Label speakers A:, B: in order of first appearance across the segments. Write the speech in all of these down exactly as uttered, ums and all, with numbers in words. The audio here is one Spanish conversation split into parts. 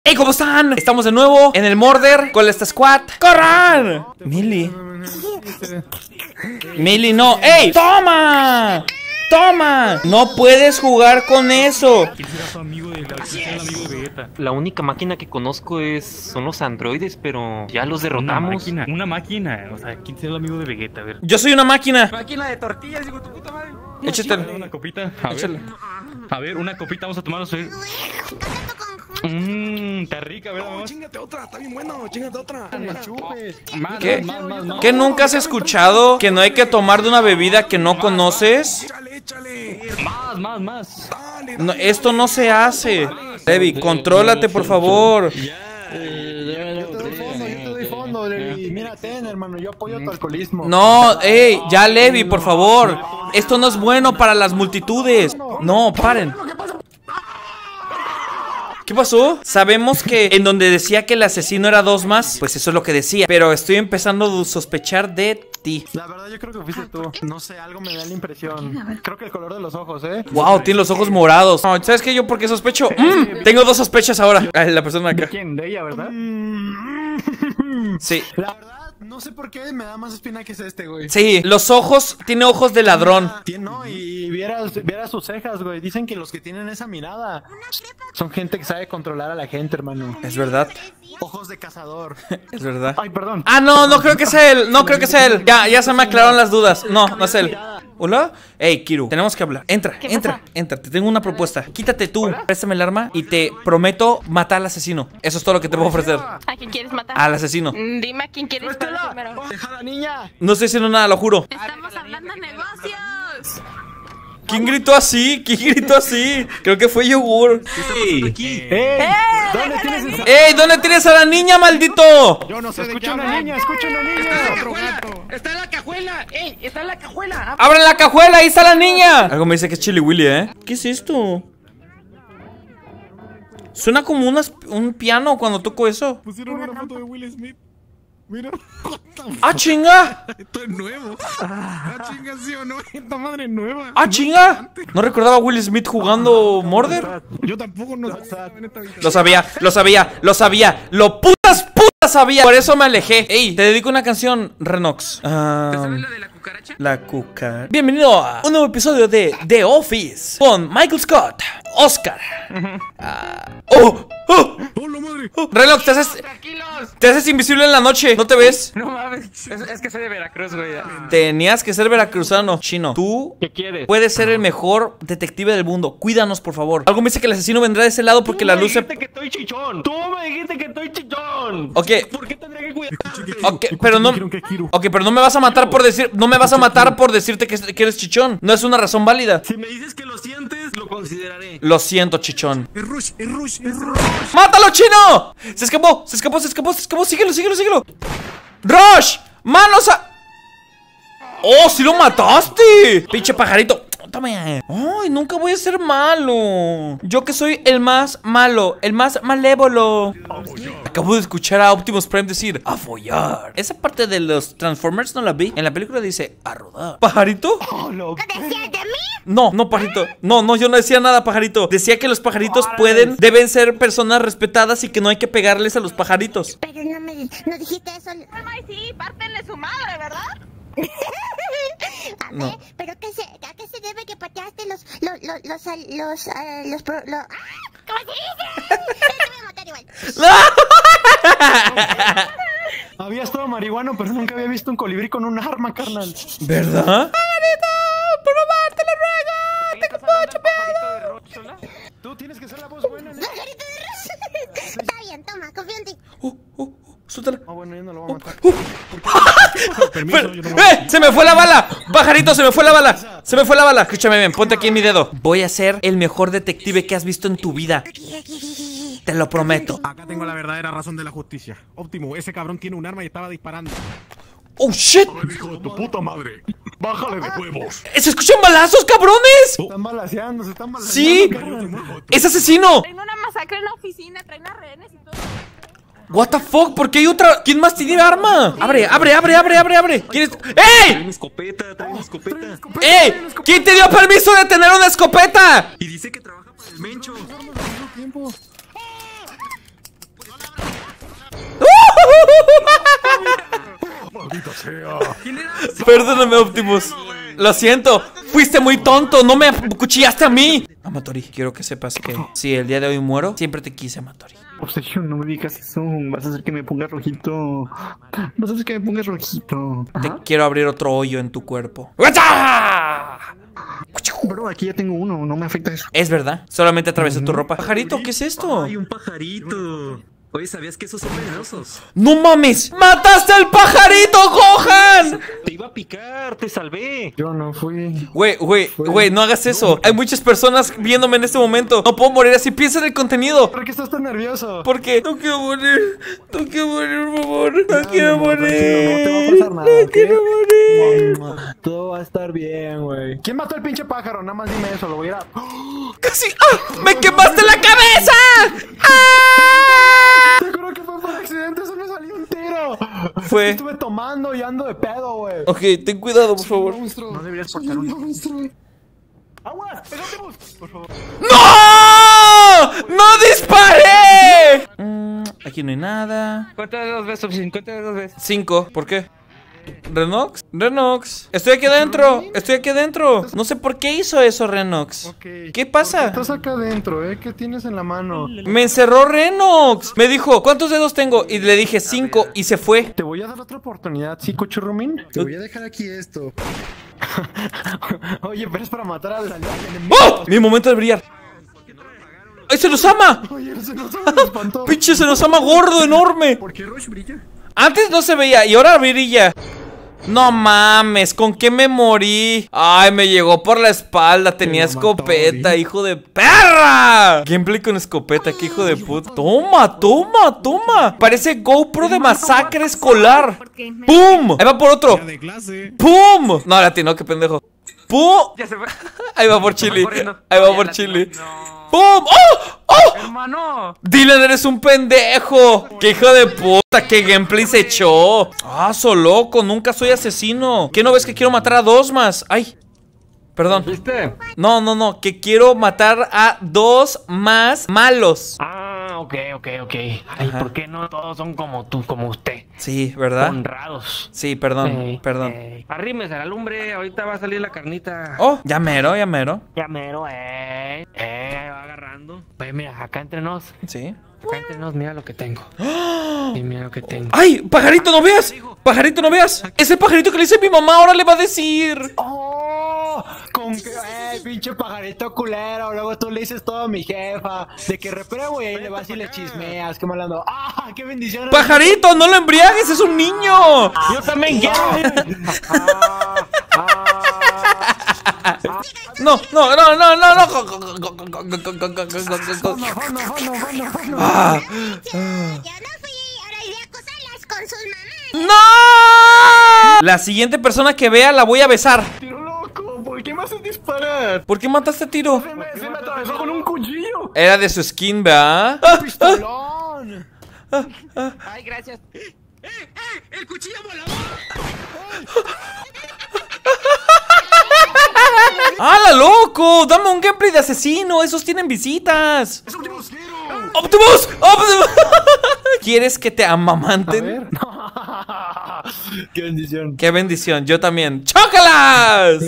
A: Hey, ¿cómo están? Estamos de nuevo en el Murder con esta squad. ¡Corran! Millie. Millie, no. ¡Ey! ¡Toma! ¡Toma! No puedes jugar con eso.
B: La única máquina que conozco es son los androides, pero ya los derrotamos.
C: Una máquina, una máquina. O sea, ¿quién será el amigo de Vegeta? A ver.
A: Yo soy una máquina.
C: Máquina de tortillas, digo, tu puta madre.
A: Échate
C: Una copita. A
A: Échale.
C: ver. A ver, una copita, vamos a tomarnos. Mmm, está rica, ¿verdad?
D: No, chingate otra, está bien bueno, chingate otra. No chupes.
C: Más,
A: ¿Qué?
C: más, más, más.
A: ¿Qué nunca has escuchado que no hay que tomar de una bebida que no conoces?
D: Échale, échale.
C: Más, más, más.
D: Dale,
A: No, esto no se hace. Levi, contrólate, por favor.
E: Yo te doy fondo, yo te doy fondo, Levi. Mira, ten, hermano, yo apoyo tu alcoholismo.
A: No, ey, ya Levi, por favor. Esto no es bueno para las multitudes. No, paren. ¿Qué pasó? Sabemos que en donde decía que el asesino era dos más, pues eso es lo que decía. Pero estoy empezando a sospechar de ti.
E: La verdad, yo creo que fuiste tú. No sé, algo me da la impresión. Creo que el color de los ojos, ¿eh?
A: Wow, tiene los ojos morados. No, ¿sabes qué? Yo porque sospecho. Mm, tengo dos sospechas ahora. Ay, la persona acá.
E: ¿Quién? De ella, ¿verdad?
A: Sí.
E: La verdad, no sé por qué me da más espina que es este, güey.
A: Sí, los ojos, tiene ojos de ladrón.
E: Tiene, no, y vieras, vieras sus cejas, güey. Dicen que los que tienen esa mirada son gente que sabe controlar a la gente, hermano.
A: Es verdad.
E: Ojos de cazador.
A: Es verdad.
E: Ay, perdón.
A: Ah, no, no creo que sea él. No creo que sea él. Ya, ya se me aclararon las dudas. No, no es él. ¿Hola? Hey, Kiru, tenemos que hablar. Entra, entra, entra. Te tengo una propuesta. Quítate tú, préstame el arma y te prometo matar al asesino. Eso es todo lo que te puedo ofrecer.
F: ¿A quién quieres matar?
A: Al asesino.
F: Mm, Dime a quién quieres matar primero.
E: ¡Deja a la niña!
A: No estoy diciendo nada, lo juro.
F: Estamos hablando de negocios.
A: ¿Quién gritó así? ¿Quién gritó así? Creo que fue Yogur.
E: ¡Ey!
F: ¡Eh!
E: ¿Dónde tienes esa?
A: ¡Ey! ¿Dónde tienes a la niña, maldito?
D: Yo no sé de qué
E: Escucha una
D: hablan.
E: niña, escucha una niña.
D: Otro gato.
C: Está en la cajuela. ¡Ey! Está en la cajuela.
A: ¡Abran la cajuela! ¡Ahí está la niña! Algo me dice que es Chili Willy, ¿eh? ¿Qué es esto? Suena como unas- un piano cuando toco eso.
D: Pusieron una foto de Will Smith. Mira.
A: ¡Ah, chinga!
D: Esto es nuevo. Ah, chinga, sí o no. Esta madre es nueva.
A: ¡Ah, chinga! No recordaba a Will Smith jugando Murder.
D: Yo tampoco no sé en esta habitación.
A: Lo sabía, lo sabía, lo sabía. ¡Lo putas putas sabía! Por eso me alejé. Ey, te dedico una canción, Renox. Ah,
C: ¿Sabes la de la cucaracha?
A: la cuca. Bienvenido a un nuevo episodio de The Office con Michael Scott, Oscar. Ah, ¡Oh! ¡Oh!
D: ¡Hola, madre!
A: ¡Oh! Renox, te haces,
C: ¡Tranquilos!
A: te haces invisible en la noche. ¿No te ves?
C: No mames. Es, es que soy de Veracruz, güey.
A: Tenías que ser veracruzano. Chino, tú
C: ¿Qué quieres?
A: puedes ser el mejor detective del mundo. Cuídanos, por favor. Algo me dice que el asesino vendrá de ese lado porque
C: Tú
A: la
C: me
A: luz se...
C: dijiste que estoy chichón. Tú me dijiste que estoy chichón.
A: Ok,
C: ¿Por qué tendría que cuidar?
A: ok, pero no... Ok, pero no me vas a matar por decir... No me vas a matar por decirte que, que eres chichón. No es una razón válida.
C: Si me dices que lo sientes, lo consideraré.
A: Lo siento, chichón.
D: Es Rush, es Rush, es Rush.
A: ¡Mátalo, chino! Se escapó, se escapó, se escapó, se escapó. Síguelo, síguelo, síguelo. ¡Rush! ¡Manos a... ¡Oh, sí lo mataste! Pinche pajarito. Tome. Ay, nunca voy a ser malo. Yo que soy el más malo, el más malévolo. Acabo de escuchar a Optimus Prime decir a follar. Esa parte de los Transformers no la vi. En la película dice a rodar. ¿Pajarito? No, no, pajarito. No, no, yo no decía nada, pajarito. Decía que los pajaritos pueden, deben ser personas respetadas y que no hay que pegarles a los pajaritos.
G: Pero no me no dijiste eso.
F: Ay, sí, pártenle su madre, ¿verdad?
G: A ver,
A: No.
G: pero ¿qué se, ¿a qué se debe que pateaste los los los los los, los, eh, los, pro- lo- ¡Ah! ¿Cómo se dice? Te voy a matar igual.
E: Había estado marihuano, pero nunca había visto un colibrí con un arma, carnal.
A: ¿Verdad? ¡Pajarito! ¡Por favor, te lo ruego!
C: ¿Tengo mucho miedo?
E: Tú tienes que ser la voz buena, ¿no?
G: Pajarito de rosa. Está bien, toma, confío en ti.
A: ¡Oh, oh, oh! ¡Suéltala!
E: Ah, bueno, yo no lo voy a matar.
D: Permiso, yo no
A: ¡Eh! ¡Se me fue la bala! ¡Pajarito, se me fue la bala! ¡Se me fue la bala! Escúchame bien, ponte aquí en mi dedo. Voy a ser el mejor detective que has visto en tu vida. Te lo prometo.
D: Acá tengo la verdadera razón de la justicia. Óptimo, ese cabrón tiene un arma y estaba disparando.
A: ¡Oh, shit!
D: Hijo de tu puta madre. Bájale de huevos.
A: ¡Se escuchan balazos, cabrones!
E: Se están balaseando, se están balaseando.
A: ¡Sí!
E: carnal.
A: ¡Es asesino!
F: Traen una masacre en la oficina, traen a rehenes y todo.
A: What the fuck, ¿por qué hay otra? ¿Quién más tiene arma? Abre, abre, abre, abre, abre, abre. ¿Quién es? ¡Ey!
B: Trae una escopeta, trae una escopeta.
A: ¡Ey! ¿Quién te dio permiso de tener una escopeta?
B: Y dice que trabaja para el Mencho.
D: Maldito sea.
A: Perdóname, Optimus. Lo siento. Fuiste muy tonto. No me acuchillaste a mí. Amatori, quiero que sepas que si el día de hoy muero, siempre te quise, Amatori.
E: Obsesión, no me digas eso. Vas a hacer que me ponga rojito. Vas a hacer que me ponga rojito.
A: Te quiero abrir otro hoyo en tu cuerpo. ¡Guacha!
E: Bro, aquí ya tengo uno. No me afecta eso.
A: Es verdad. Solamente atravesé tu ropa. Pajarito, ¿qué es esto?
C: Hay un pajarito. Oye, ¿sabías que esos son venenosos?
A: ¡No mames! ¡Mataste al pajarito, Gohan!
B: Te iba a picar, te salvé.
E: Yo no fui.
A: Güey, güey, güey, no hagas eso. Hay muchas personas viéndome en este momento. No puedo morir así. Piensa en el contenido.
E: ¿Por qué estás tan nervioso?
A: Porque no quiero morir. No quiero morir, por favor. No quiero
E: No,
A: morir.
E: no te va a pasar nada.
A: No
E: ¿ok?
A: quiero morir.
E: Todo va a estar bien, güey. ¿Quién mató al pinche pájaro? Nada más dime eso, lo voy a ir a...
A: Casi. ¡Ah! ¡Me quemaste la cabeza! ¡Ah!
E: Te juro que fue por accidente, eso me salió un tiro.
A: Fue.
E: Estuve tomando y ando de pedo, güey.
A: Ok, ten cuidado, por favor.
E: No deberías portar un... ¡Agua! ¡Es Optimus! Por favor.
A: ¡No! ¡No disparé! Mm, aquí no hay nada.
B: Cuenta de dos veces, Opsin, cuenta de dos veces.
A: Cinco. ¿Por qué? ¿Renox? Renox. Estoy aquí adentro. Estoy aquí adentro. No sé por qué hizo eso, Renox.
E: Okay.
A: ¿Qué pasa?
E: Estás acá adentro, ¿eh? ¿Qué tienes en la mano?
A: Me encerró Renox. Me dijo, ¿cuántos dedos tengo? Y le dije cinco y se fue.
E: Te voy a dar otra oportunidad, ¿sí, Cochurrumín? Te voy a dejar aquí esto. Oye, pero es para matar al al enemigo.
A: ¡Oh! Mi momento de brillar. ¡Ay, se nos ama!
E: Oye, se nos me espantó.
A: ¡Pinche se nos ama gordo, enorme!
D: ¿Por qué Rush brilla?
A: Antes no se veía y ahora brilla. No mames, ¿con qué me morí? Ay, me llegó por la espalda. Tenía escopeta, hijo de perra. Gameplay con escopeta, qué hijo de puta. Toma, toma, toma. Parece GoPro de masacre escolar. ¡Pum! Ahí va por otro.
D: Ya de clase.
A: ¡Pum! No, la atinó, qué pendejo. ¡Pum!
B: Ya se fue.
A: Ahí va por Chili.
B: corriendo.
A: Ahí va
B: Ya
A: por
B: la
A: Chili.
B: tiró. No.
A: ¡Pum! ¡Oh! ¡Oh!
B: Hermano.
A: Dylan, eres un pendejo. ¡Qué hijo de puta! ¡Qué gameplay se echó! ¡Ah, so loco! Nunca soy asesino. ¿Qué no ves que quiero matar a dos más? ¡Ay! Perdón.
B: ¿Viste?
A: No, no, no. Que quiero matar a dos más malos.
B: Ah, ok, ok, ok. Ay,
A: Ajá.
B: ¿por qué no todos son como tú, como usted?
A: Sí, ¿verdad?
B: Honrados.
A: Sí, perdón,
B: Ey,
A: perdón.
B: ey. Arrímese a la lumbre, ahorita va a salir la carnita.
A: Oh, ya mero, ya mero.
B: Ya mero, eh. Eh, ahí va agarrando. Pues mira, acá entre nos.
A: Sí.
B: Acá entre nos, mira lo que tengo. Y mira lo que tengo.
A: ¡Ay! ¡Pajarito, no veas! ¡Pajarito, no veas! Ese pajarito que le dice a mi mamá ahora le va a decir.
E: ¡Oh! Con que, eh, pinche pajarito culero. Luego tú le dices todo a mi jefa de que repruebo y ahí le vas y le chismeas. Qué malando. ¡Ah! ¡Qué bendición!
A: ¡Pajarito, no lo embriagues! ¡Es un niño!
B: Yo también quiero.
A: No, no, no, no, no, no. Ah.
G: Yo no fui, ahora iré a acosarlas con sus mamás.
A: ¡No! La siguiente persona que vea la voy a besar.
E: ¡Tiro loco! ¿Por qué me haces disparar?
A: ¿Por qué mataste a Tiro?
E: Se me, se me atravesó con un cuchillo.
A: Era de su skin, ¿verdad?
E: ¡Pistolón!
B: Ay, gracias.
C: ¡El cuchillo volador!
A: ¡Hala, loco! ¡Dame un gameplay de asesino! ¡Esos tienen visitas!
D: ¡Es Optimus!
A: ¡Optimus! ¡Optimus! ¿Quieres que te
E: A
A: amamanten?
E: ver. ¡Qué bendición!
A: ¡Qué bendición! Yo también. ¡Chócalas!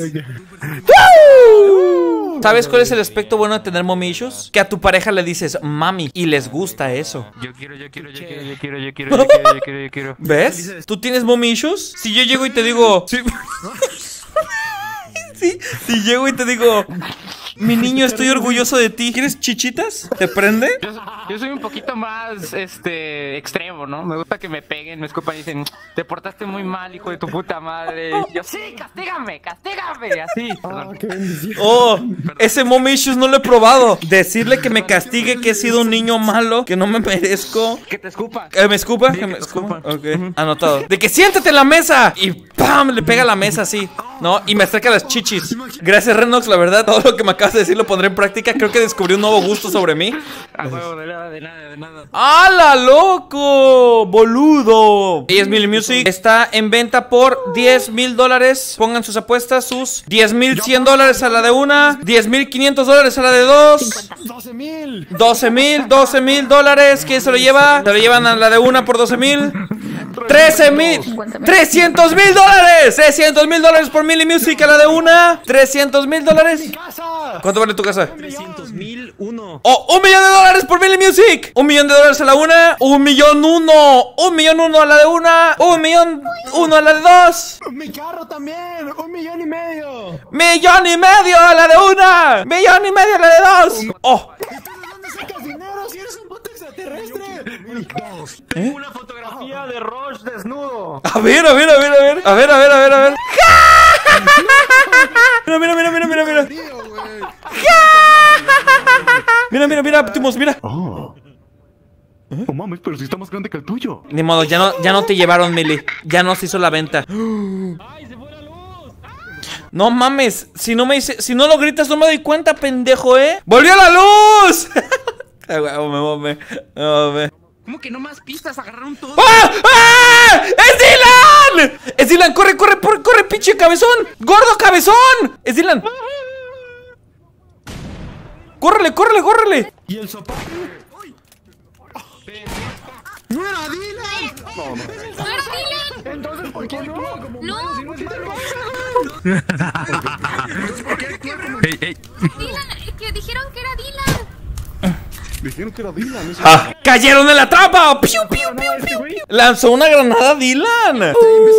A: ¡Woo! ¿Sabes cuál es el aspecto bueno de tener mommy issues? Que a tu pareja le dices mami y les gusta eso.
B: Yo quiero, yo quiero, yo quiero, yo quiero, yo quiero, yo quiero, yo quiero, yo quiero.
A: ¿Ves? ¿Tú tienes mommy issues? Si yo llego y te digo... Sí. Sí, si llego y te digo, mi niño, estoy orgulloso de ti. ¿Quieres chichitas? ¿Te prende?
B: Yo, yo soy un poquito más, este, extremo, ¿no? Me gusta que me peguen, me escupan y dicen, te portaste muy mal, hijo de tu puta madre. Y yo, sí, castígame, castígame, así.
E: ¡Ah, qué bendición!
A: Oh, ese mommy issues no lo he probado. Decirle que me castigue, que he sido un niño malo, que no me merezco.
B: Que te escupa.
A: ¿Que me escupa?
B: Sí,
A: ¿Que me
B: que te
A: escupa?
B: escupa.
A: Ok, anotado. De que siéntate en la mesa y ¡pam! Le pega a la mesa así, ¿no? Y me acerca las chichis. Gracias, Renox, la verdad, todo lo que me acabas de decir lo pondré en práctica. Creo que descubrí un nuevo gusto sobre mí.
B: A huevo, de nada, de nada, de nada.
A: ¡Hala, loco! ¡Boludo! diez mil Music está en venta por diez mil dólares. Pongan sus apuestas, sus diez mil cien dólares a la de una, diez mil quinientos dólares a la de dos,
E: ¡doce mil!
A: doce mil, doce mil dólares. ¿Quién se lo lleva? Se lo llevan a la de una por doce mil. trece mil, trescientos mil dólares, trescientos mil dólares por Millie Music a la de una, trescientos mil dólares. ¿Cuánto vale tu casa?
C: trescientos mil uno.
A: Oh, un millón de dólares por Millie Music. Un millón de dólares a la una, un millón uno, un millón uno a la de una, un millón uno a la de dos.
E: Mi carro también, un millón y medio.
A: Millón y medio a la de una, millón y medio a la de dos. Oh.
E: ¿Dónde sacas dinero si eres un puto extraterrestre?
B: Tengo una fotografía de Roche desnudo.
A: A ver, a ver, a ver, a ver. A ver, a ver, a ver, a ver. Mira, mira, mira, mira, mira, mira. Mira, mira, mira, Optimus, mira.
H: Oh. Oh mames, pero si está más grande que el tuyo.
A: Ni modo, ya no, ya no te llevaron, Millie. Ya no se hizo la venta. No mames, si no me dice, si no lo gritas no me doy cuenta, pendejo, ¿eh? ¡Volvió la luz! Ay, güey, me mame, me mame.
B: ¿Cómo que no más pistas? Agarraron todo.
A: ¡Ah! ¡Ah! ¡Es Dylan! ¡Es Dylan! ¡Corre, corre, corre, corre, pinche cabezón! ¡Gordo cabezón! ¡Es Dylan! ¡Córrele, córrele, córrele!
E: ¿Y el sopapo?
G: ¡No era Dylan!
F: ¡No era Dylan!
E: Entonces, ¿por qué no?
F: ¡No!
H: Ey, ey.
F: Dylan, que dijeron que era Dylan.
D: Dijeron que era Dylan. Eso.
A: ¡Ah! ¡Cayeron en la trampa! ¡Piu, piu, piu, piu! ¡Lanzó una granada Dylan!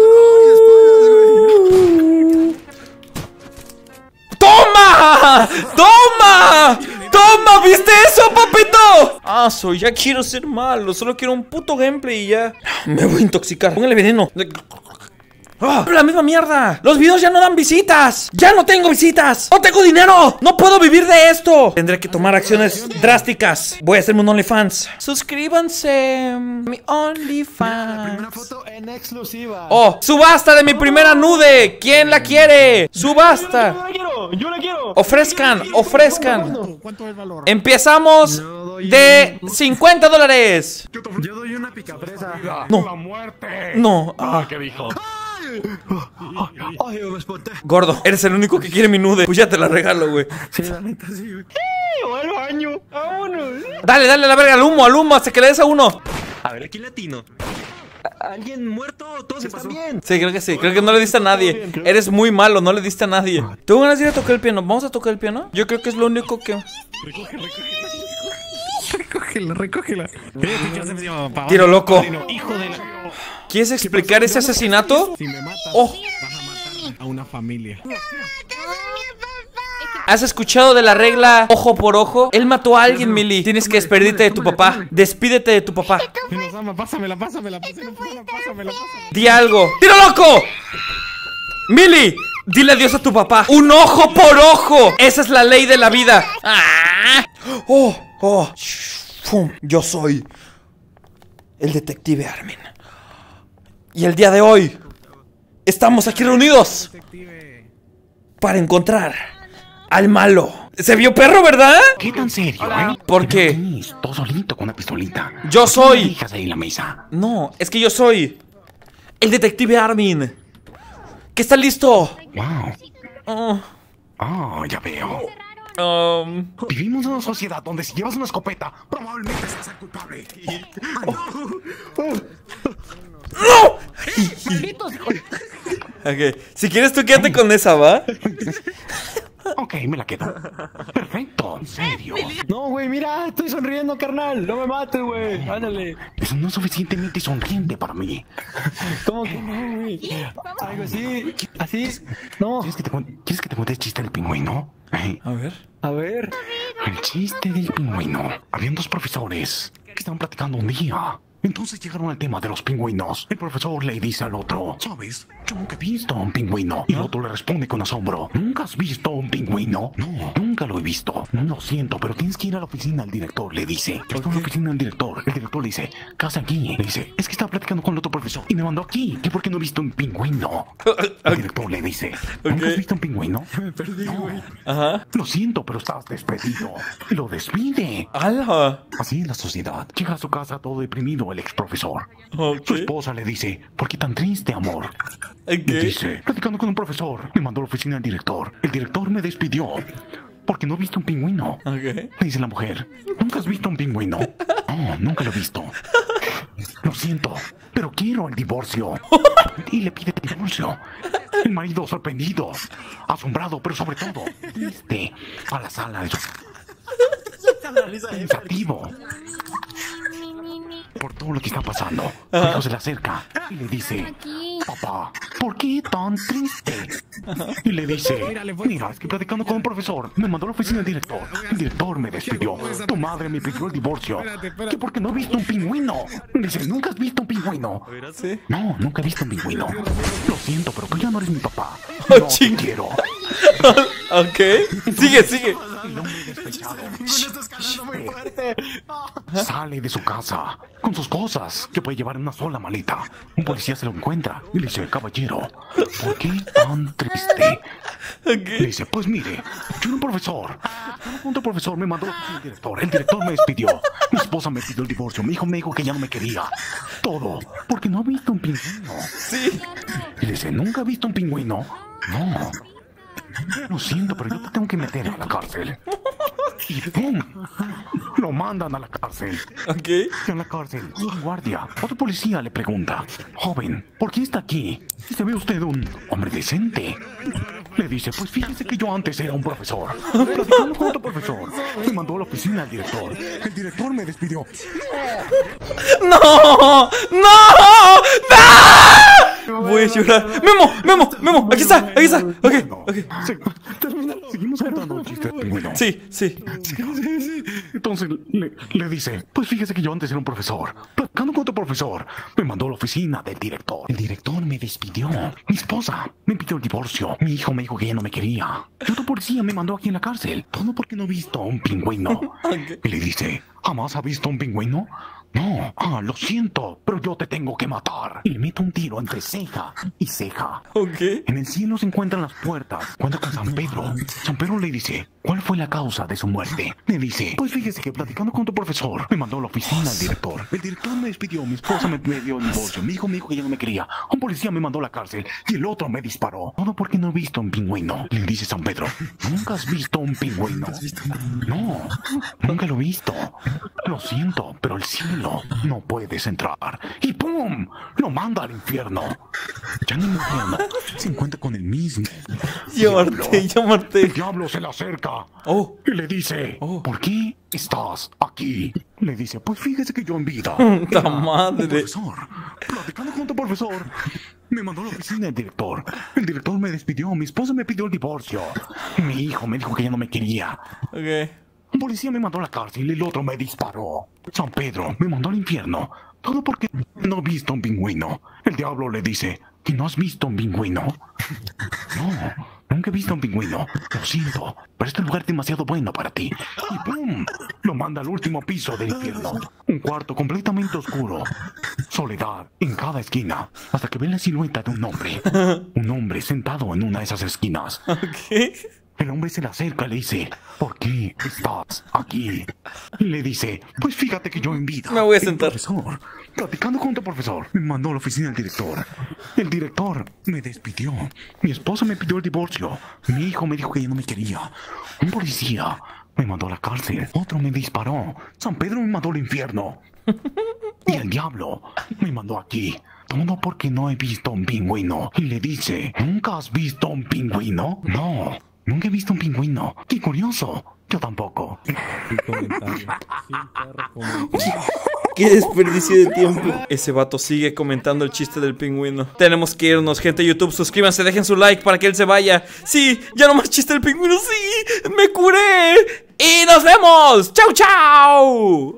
A: ¡Toma! ¡Toma! ¡Toma! ¿Viste eso, papito? Ah, soy, ya quiero ser malo. Solo quiero un puto gameplay y ya. Me voy a intoxicar. Póngale veneno. ¡Ah! ¡La misma mierda! ¡Los videos ya no dan visitas! ¡Ya no tengo visitas! ¡No tengo dinero! ¡No puedo vivir de esto! Tendré que tomar acciones drásticas. Voy a hacerme un OnlyFans. Suscríbanse. Mi OnlyFans.
E: Primera foto en exclusiva.
A: ¡Oh! ¡Subasta de mi primera nude! ¿Quién la quiere? ¡Subasta!
E: Yo la quiero, yo la quiero.
A: Ofrezcan, ofrezcan.
D: ¿Cuánto es el valor?
A: Empezamos de cincuenta dólares.
C: Yo doy una picafresa.
A: No.
D: La muerte.
A: No. Ah.
C: ¿Qué dijo?
E: Ay, me espanté.
A: Gordo, eres el único que quiere mi nude. Pues ya te la regalo, güey.
C: Sí, la neta, sí, güey.
E: Voy al baño. Vámonos.
A: Dale, dale la verga al humo, al humo, hasta que le des a uno.
C: A ver, aquí latino. ¿Alguien muerto? ¿Todos están bien?
A: Sí, creo que sí. Creo que no le diste a nadie. Eres muy malo, no le diste a nadie. ¿Tengo ganas de ir a tocar el piano? ¿Vamos a tocar el piano? Yo creo que es lo único que...
D: Recógela, recógela.
A: Tiro loco.
D: Hijo de la...
A: ¿Quieres explicar ese asesinato?
D: Si me matas,
A: Oh.
D: vas a matar a una familia.
A: ¿Has escuchado de la regla ojo por ojo? Él mató a alguien, Millie. Tienes que despedirte de tu papá. Despídete de tu papá.
D: Si nos ama, pásamela, pásamela, pásamela, pásamela, pásamela.
A: Di algo. ¡Tiro loco! Millie, dile adiós a tu papá. Un ojo por ojo. Esa es la ley de la vida. ¡Ah! Oh, oh. Fum. Yo soy el detective Armin. Y el día de hoy estamos aquí reunidos para encontrar al malo. Se vio perro, ¿verdad?
H: ¿Qué tan serio, eh?
A: ¿Por qué?
H: Tenis, todo solito con una pistolita.
A: Yo
H: ¿Por qué
A: soy-
H: me dejas ahí en la mesa?
A: No, es que yo soy el detective Armin. ¿Qué está listo?
H: Wow.
A: Oh,
H: Oh, ya veo.
A: um,
H: Vivimos en una sociedad donde si llevas una escopeta, probablemente seas el culpable.
A: ¡No! Ok, si quieres tú quédate con esa, ¿va?
H: Ok, me la quedo. Perfecto, en serio.
E: No, güey, mira, estoy sonriendo, carnal. No me mates, güey. Ándale.
H: Eso no es suficientemente sonriente para mí.
E: ¿Cómo que no, güey? Algo así, así. No.
H: ¿Quieres que te, cuen- ¿quieres que te cuente el chiste del pingüino? Eh,
A: A ver.
E: A ver.
H: El chiste del pingüino. Habían dos profesores que estaban platicando un día. Entonces llegaron al tema de los pingüinos. El profesor le dice al otro: ¿sabes? Yo nunca he visto a un pingüino. Y el otro le responde con asombro: ¿nunca has visto a un pingüino? No, nunca lo he visto. No lo siento, pero tienes que ir a la oficina del director, le dice. Llega a la oficina del director. El director le dice: ¿qué hace aquí? Le dice: es que estaba platicando con el otro profesor y me mandó aquí. ¿Que por qué no he visto un pingüino? El director le dice: ¿nunca has visto un pingüino? Me perdí, güey.
A: Ajá.
H: Lo siento, pero estás despedido. Y lo despide.
A: ¡Hala!
H: Así es la sociedad. Llega a su casa todo deprimido el ex profesor.
A: Ok.
H: Su esposa le dice: ¿por qué tan triste, amor?
A: Ok.
H: Dice: platicando con un profesor, me mandó a la oficina del director. El director me despidió porque no he visto un pingüino.
A: Ok.
H: Le dice la mujer: ¿nunca has visto un pingüino? No, nunca lo he visto. lo siento, pero quiero el divorcio. Y le pide el divorcio. El marido sorprendido, asombrado, pero sobre todo triste, a la sala de su... pensativo por todo lo que está pasando. Su hijo se le acerca y le dice: papá, ¿por qué tan triste? Y le dice: mira, es que platicando con un profesor me mandó a la oficina del director. El director me despidió. Tu madre me pidió el divorcio. ¿Que porque no he visto un pingüino? Le dice: ¿nunca has visto un pingüino?
A: ¿Sí?
H: No, nunca he visto un pingüino. Lo siento, pero tú ya no eres mi papá.
A: Oh,
H: No te quiero.
A: Ok. Sigue, sigue.
H: El hombre despechado
E: Está escalando muy fuerte.
H: sale de su casa con sus cosas que puede llevar en una sola maleta. Un policía se lo encuentra y le dice: caballero, ¿por qué tan triste? Le dice: pues mire, yo era un profesor. Un profesor me mandó al director. El director me despidió. Mi esposa me pidió el divorcio. Mi hijo me dijo que ya no me quería. Todo porque no ha visto un pingüino.
A: Sí.
H: Y le dice: ¿nunca ha visto un pingüino? No. Lo siento, pero yo te tengo que meter a la cárcel. Y ¡pum! Lo mandan a la cárcel.
A: Ok.
H: Y en la cárcel, un guardia, otro policía le pregunta: joven, ¿por qué está aquí? ¿Se ve usted un hombre decente? Le dice: pues fíjese que yo antes era un profesor. Platicando con otro profesor, me mandó a la oficina al director. El director me despidió.
A: ¡No! ¡No! ¡No! Voy a llorar. Memo, Memo, Memo. Aquí está, aquí está. Ok,
H: Bueno,
A: ok.
H: se- seguimos contando el chiste del pingüino.
A: Sí, sí.
H: Entonces le, le dice: pues fíjese que yo antes era un profesor. Platicando con otro profesor, me mandó a la oficina del director. El director me despidió. Mi esposa me pidió el divorcio. Mi hijo me dijo que ya no me quería. Y otro policía me mandó aquí en la cárcel. Todo porque no he visto a un pingüino. Y le dice: ¿jamás ha visto un pingüino? No, ah, lo siento, pero yo te tengo que matar. Y le mete un tiro entre ceja y ceja.
A: Ok.
H: En el cielo se encuentran las puertas. Cuenta con San Pedro. San Pedro le dice: ¿cuál fue la causa de su muerte? Le dice: pues fíjese que platicando con tu profesor, me mandó a la oficina al director. El director me despidió, mi esposa me dio el divorcio, mi hijo me dijo que ya no me quería, un policía me mandó a la cárcel y el otro me disparó. Todo porque no he visto un pingüino. Le dice San Pedro: ¿nunca has visto un pingüino? No, nunca lo he visto. Lo siento, pero el cielo no puedes entrar. Y ¡pum! Lo manda al infierno. Ya en el infierno se encuentra con el mismo
A: Llamarte, llamarte.
H: el diablo se le acerca.
A: Oh.
H: Y le dice:
A: Oh.
H: ¿por qué estás aquí? Le dice: pues fíjese que yo en vida
A: ¡Ta
H: era un
A: madre!
H: profesor. Platicando con tu profesor, me mandó a la oficina del director. El director me despidió. Mi esposa me pidió el divorcio. Mi hijo me dijo que ya no me quería.
A: Ok.
H: Un policía me mandó a la cárcel y el otro me disparó. San Pedro me mandó al infierno. Todo porque no he visto un pingüino. El diablo le dice: ¿que no has visto un pingüino? No, nunca he visto un pingüino. Lo siento, pero este lugar es demasiado bueno para ti. Y ¡pum! Lo manda al último piso del infierno. Un cuarto completamente oscuro. Soledad en cada esquina. Hasta que ve la silueta de un hombre. Un hombre sentado en una de esas esquinas.
A: Ok.
H: El hombre se le acerca y le dice: ¿por qué estás aquí? Y le dice: pues fíjate que yo en vida.
A: Me voy a
H: el
A: sentar.
H: Profesor, platicando con tu profesor, me mandó a la oficina del director. El director me despidió. Mi esposa me pidió el divorcio. Mi hijo me dijo que ya no me quería. Un policía me mandó a la cárcel. Otro me disparó. San Pedro me mandó al infierno. Y el diablo me mandó aquí. Todo porque no he visto un pingüino. Y le dice: ¿nunca has visto un pingüino? No. Nunca he visto un pingüino. ¡Qué curioso! Yo tampoco.
A: Qué desperdicio de tiempo. Ese vato sigue comentando el chiste del pingüino. Tenemos que irnos, gente de YouTube. Suscríbanse, dejen su like para que él se vaya. Sí, ya no más chiste del pingüino. Sí, me curé. Y nos vemos. Chau, chau.